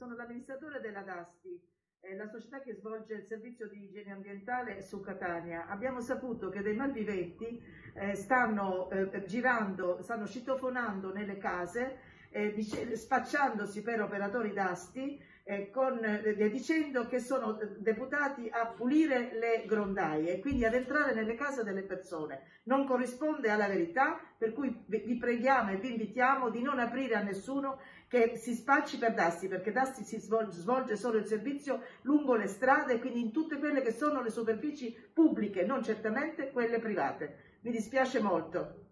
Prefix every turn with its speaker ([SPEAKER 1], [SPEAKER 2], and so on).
[SPEAKER 1] sono l'amministratore della Dasti, la società che svolge il servizio di igiene ambientale su Catania. Abbiamo saputo che dei malviventi stanno girando, stanno citofonando nelle case, spacciandosi per operatori d'asti, dicendo che sono deputati a pulire le grondaie e quindi ad entrare nelle case delle persone. Non corrisponde alla verità, per cui vi preghiamo e vi invitiamo di non aprire a nessuno che si spacci per Dasti, perché Dasti si svolge solo il servizio lungo le strade, quindi in tutte quelle che sono le superfici pubbliche, non certamente quelle private. Mi dispiace molto.